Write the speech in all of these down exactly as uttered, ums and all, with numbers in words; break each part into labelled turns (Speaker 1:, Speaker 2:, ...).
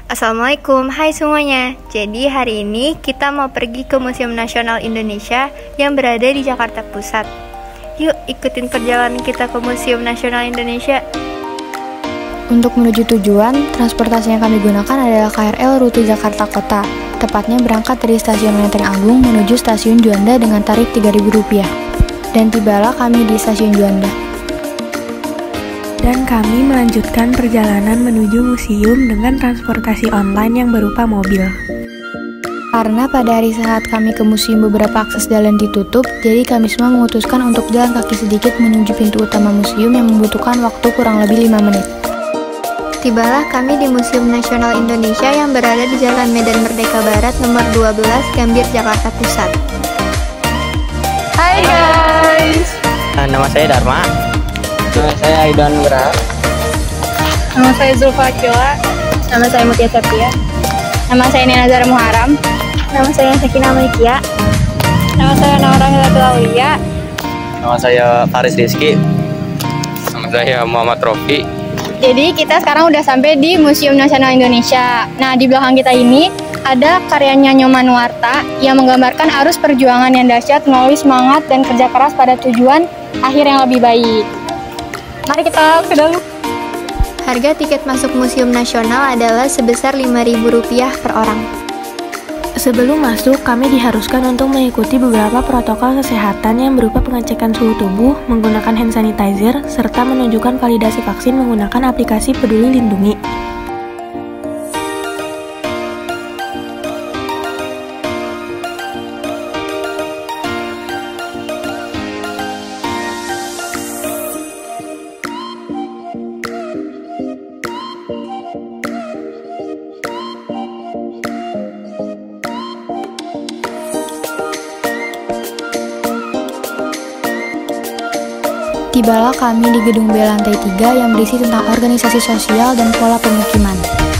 Speaker 1: Assalamualaikum, hai semuanya. Jadi hari ini kita mau pergi ke Museum Nasional Indonesia yang berada di Jakarta Pusat. Yuk ikutin perjalanan kita ke Museum Nasional Indonesia.
Speaker 2: Untuk menuju tujuan, transportasi yang kami gunakan adalah K R L rute Jakarta Kota. Tepatnya berangkat dari Stasiun Lenteng Agung menuju Stasiun Juanda dengan tarif tiga ribu rupiah. Dan tibalah kami di Stasiun Juanda.
Speaker 3: Dan kami melanjutkan perjalanan menuju museum dengan transportasi online yang berupa mobil.
Speaker 2: Karena pada hari saat kami ke museum beberapa akses jalan ditutup, jadi kami semua memutuskan untuk jalan kaki sedikit menuju pintu utama museum yang membutuhkan waktu kurang lebih lima menit.
Speaker 1: Tibalah kami di Museum Nasional Indonesia yang berada di Jalan Medan Merdeka Barat nomor dua belas, Gambir, Jakarta Pusat.
Speaker 4: Hai guys!
Speaker 5: Nama saya Dharma.
Speaker 6: Nama saya Aidan Wira.
Speaker 4: Nama saya Zulfa Akila.
Speaker 7: Nama saya Mutia Septia.
Speaker 8: Nama saya Nina Zara Muharam.
Speaker 7: Nama saya Sakina Malikia.
Speaker 8: Nama saya Naura Hilatul Aulia.
Speaker 5: Nama saya Faris Rizky. Nama saya Muhammad Rofi.
Speaker 8: Jadi kita sekarang udah sampai di Museum Nasional Indonesia. Nah, di belakang kita ini ada karyanya Nyoman Nuarta yang menggambarkan arus perjuangan yang dahsyat melalui semangat dan kerja keras pada tujuan akhir yang lebih baik. Mari kita ke dalam.
Speaker 1: Harga tiket masuk Museum Nasional adalah sebesar lima ribu rupiah per orang.
Speaker 3: Sebelum masuk, kami diharuskan untuk mengikuti beberapa protokol kesehatan yang berupa pengecekan suhu tubuh, menggunakan hand sanitizer, serta menunjukkan validasi vaksin menggunakan aplikasi Peduli Lindungi.
Speaker 2: Tibalah kami di gedung B lantai tiga yang berisi tentang organisasi sosial dan pola pemukiman.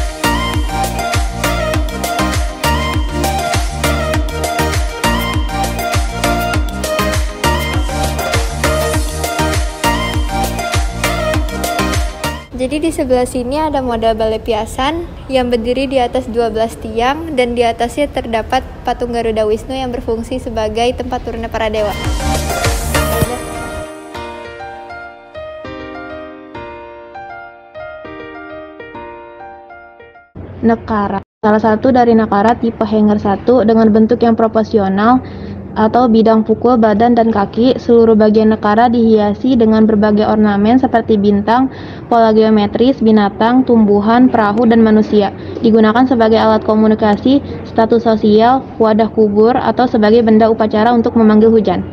Speaker 1: Jadi di sebelah sini ada model Balai Piasan yang berdiri di atas dua belas tiang dan di atasnya terdapat patung Garuda Wisnu yang berfungsi sebagai tempat turunnya para dewa.
Speaker 9: Nekara, salah satu dari nekara tipe hanger satu dengan bentuk yang proporsional atau bidang pukul badan dan kaki. Seluruh bagian nekara dihiasi dengan berbagai ornamen seperti bintang, pola geometris, binatang, tumbuhan, perahu, dan manusia. Digunakan sebagai alat komunikasi, status sosial, wadah kubur, atau sebagai benda upacara untuk memanggil hujan.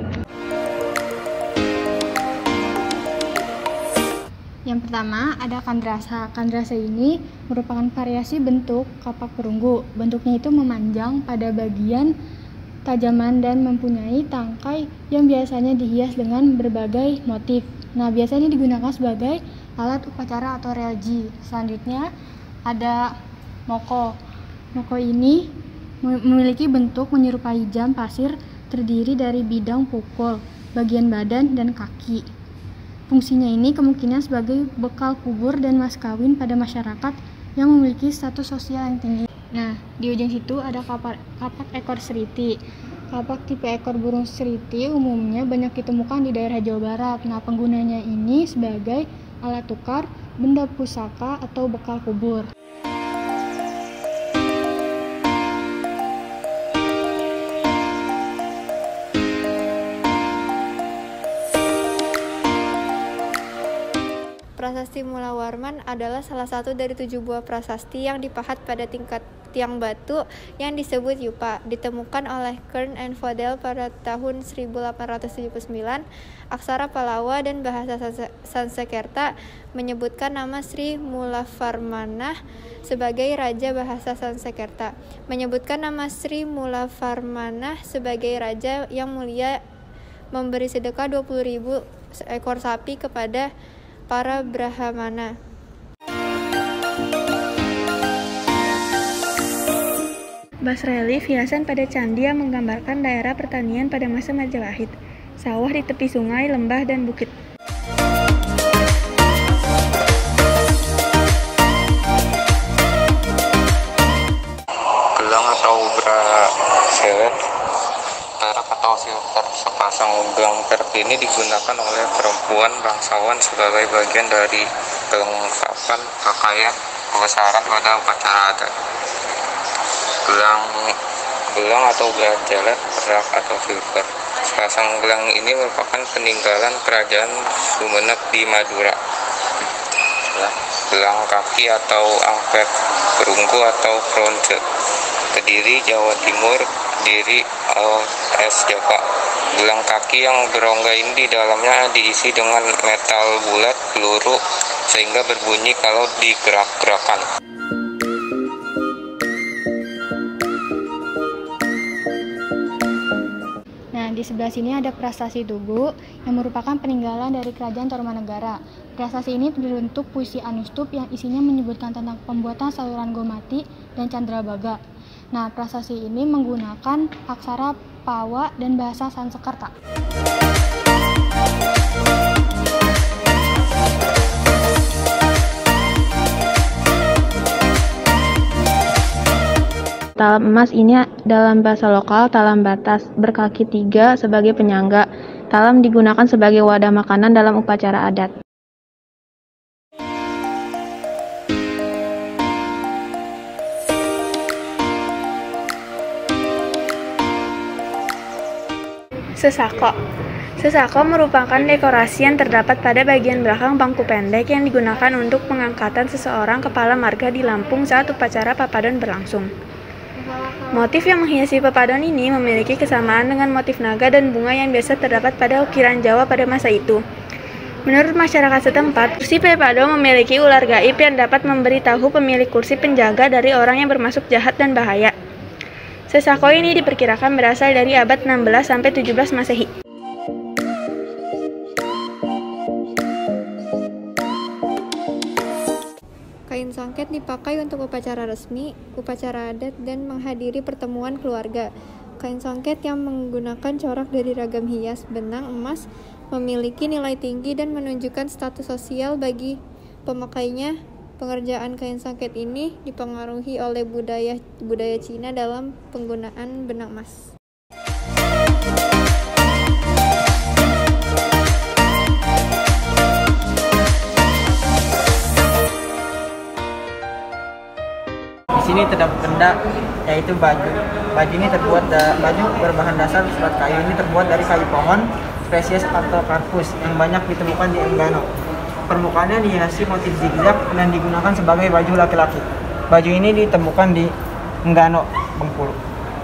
Speaker 8: Yang pertama ada kandrasa. Kandrasa ini merupakan variasi bentuk kapak perunggu. Bentuknya itu memanjang pada bagian tajaman dan mempunyai tangkai yang biasanya dihias dengan berbagai motif. Nah, biasanya digunakan sebagai alat upacara atau religi. Selanjutnya ada moko. Moko ini memiliki bentuk menyerupai jam pasir, terdiri dari bidang pukul, bagian badan, dan kaki. Fungsinya ini kemungkinan sebagai bekal kubur dan mas kawin pada masyarakat yang memiliki status sosial yang tinggi. Nah, di ujung situ ada kapak, kapak ekor seriti. Kapak tipe ekor burung seriti umumnya banyak ditemukan di daerah Jawa Barat. Nah, penggunanya ini sebagai alat tukar, benda pusaka, atau bekal kubur.
Speaker 1: Prasasti Mula Warman adalah salah satu dari tujuh buah prasasti yang dipahat pada tingkat tiang batu yang disebut yupa. Ditemukan oleh Kern and Fodel pada tahun seribu delapan ratus tujuh puluh sembilan. Aksara Palawa dan bahasa Sansekerta menyebutkan nama Sri Mulavarmana sebagai Raja bahasa Sansekerta. Menyebutkan nama Sri Mulavarmana sebagai Raja yang mulia memberi sedekah dua puluh ribu ekor sapi kepada para Brahmana.
Speaker 3: Bas relief hiasan pada candi yang menggambarkan daerah pertanian pada masa Majapahit. Sawah di tepi sungai, lembah, dan bukit.
Speaker 10: Selet, perak atau filter. Sepasang gelang perak ini digunakan oleh perempuan bangsawan sebagai bagian dari kelengkapan pakaian kebesaran pada upacara adat. Gelang gelang atau gajelet, perak atau filter. Sepasang gelang ini merupakan peninggalan kerajaan Sumenep di Madura. Gelang kaki atau angpet perunggu atau bronze, Kediri, Jawa Timur, Kediri, es Java. Gelang kaki yang berongga ini di dalamnya diisi dengan metal bulat peluru sehingga berbunyi kalau digerak-gerakan.
Speaker 8: Di sebelah sini ada prasasti Tugu yang merupakan peninggalan dari Kerajaan Tarumanegara. Prasasti ini berbentuk puisi anustup yang isinya menyebutkan tentang pembuatan saluran Gomati dan Candrabaga. Nah, prasasti ini menggunakan aksara Pawa dan bahasa Sanskerta.
Speaker 9: Talam emas ini dalam bahasa lokal talam batas, berkaki tiga sebagai penyangga. Talam digunakan sebagai wadah makanan dalam upacara adat.
Speaker 3: Sesako. Sesako merupakan dekorasi yang terdapat pada bagian belakang bangku pendek yang digunakan untuk pengangkatan seseorang kepala marga di Lampung saat upacara papadon berlangsung. Motif yang menghiasi papadon ini memiliki kesamaan dengan motif naga dan bunga yang biasa terdapat pada ukiran Jawa pada masa itu. Menurut masyarakat setempat, kursi papadon memiliki ular gaib yang dapat memberitahu pemilik kursi penjaga dari orang yang bermaksud jahat dan bahaya. Sesako ini diperkirakan berasal dari abad enam belas sampai tujuh belas Masehi.
Speaker 1: Kain songket dipakai untuk upacara resmi, upacara adat, dan menghadiri pertemuan keluarga. Kain songket yang menggunakan corak dari ragam hias benang emas memiliki nilai tinggi dan menunjukkan status sosial bagi pemakainya. Pengerjaan kain songket ini dipengaruhi oleh budaya budaya Cina dalam penggunaan benang emas.
Speaker 6: Di sini terdapat benda yaitu baju. Baju ini terbuat da, baju berbahan dasar serat kayu ini terbuat dari kayu pohon spesies Artocarpus yang banyak ditemukan di Enggano. Permukaannya dihiasi motif zigzag dan digunakan sebagai baju laki-laki. Baju ini ditemukan di Enggano, Bengkulu.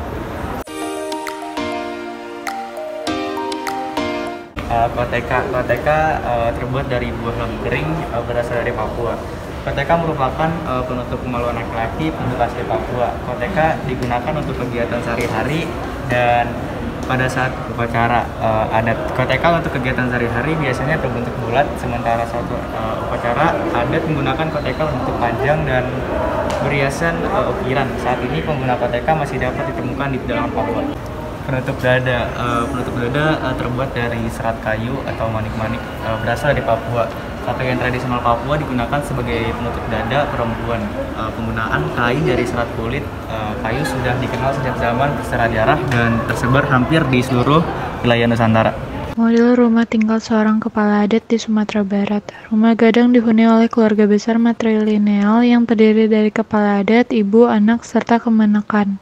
Speaker 5: Uh, koteka, koteka uh, terbuat dari buah lembu kering uh, berasal dari Papua. Koteka merupakan uh, penutup kemaluan laki-laki penduduk asli Papua. Koteka digunakan untuk kegiatan sehari-hari dan pada saat upacara uh, adat. Koteka untuk kegiatan sehari-hari biasanya terbentuk bulat, sementara saat uh, upacara adat menggunakan koteka bentuk panjang dan berhiasan uh, ukiran. Saat ini pengguna koteka masih dapat ditemukan di dalam Papua. Penutup dada, uh, penutup dada uh, terbuat dari serat kayu atau manik-manik uh, berasal dari Papua. Pakaian tradisional Papua digunakan sebagai penutup dada perempuan. Uh, penggunaan kain dari serat kulit uh, kayu sudah dikenal sejak zaman bersejarah dan tersebar hampir di seluruh wilayah Nusantara.
Speaker 11: Model rumah tinggal seorang kepala adat di Sumatera Barat. Rumah gadang dihuni oleh keluarga besar matrilineal yang terdiri dari kepala adat, ibu, anak, serta kemenakan.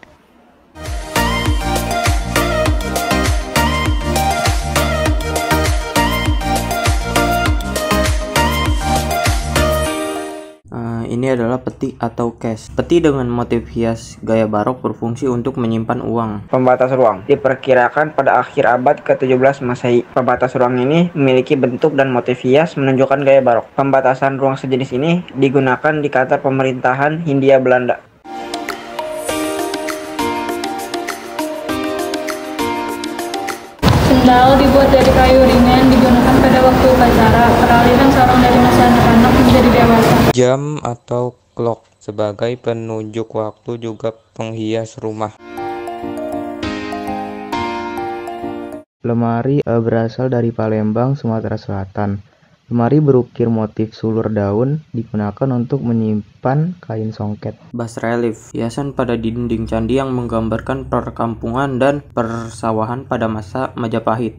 Speaker 12: Ini adalah peti atau cash. Peti dengan motif hias gaya barok berfungsi untuk menyimpan uang.
Speaker 6: Pembatas ruang diperkirakan pada akhir abad ke tujuh belas Masehi. Pembatas ruang ini memiliki bentuk dan motif hias menunjukkan gaya barok. Pembatasan ruang sejenis ini digunakan di kantor pemerintahan Hindia Belanda.
Speaker 4: Sendal dibuat dari kayu ringan digunakan pada waktu upacara. Peralihan seorang dari masa anak-anak menjadi dewasa.
Speaker 10: Jam atau clock sebagai penunjuk waktu juga penghias rumah.
Speaker 13: Lemari e, berasal dari Palembang, Sumatera Selatan. Lemari berukir motif sulur daun digunakan untuk menyimpan kain songket.
Speaker 12: Bas relief, hiasan pada dinding candi yang menggambarkan perkampungan dan persawahan pada masa Majapahit.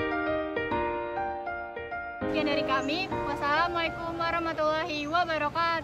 Speaker 8: Sekian dari kami. Wassalamualaikum warahmatullahi wabarakatuh.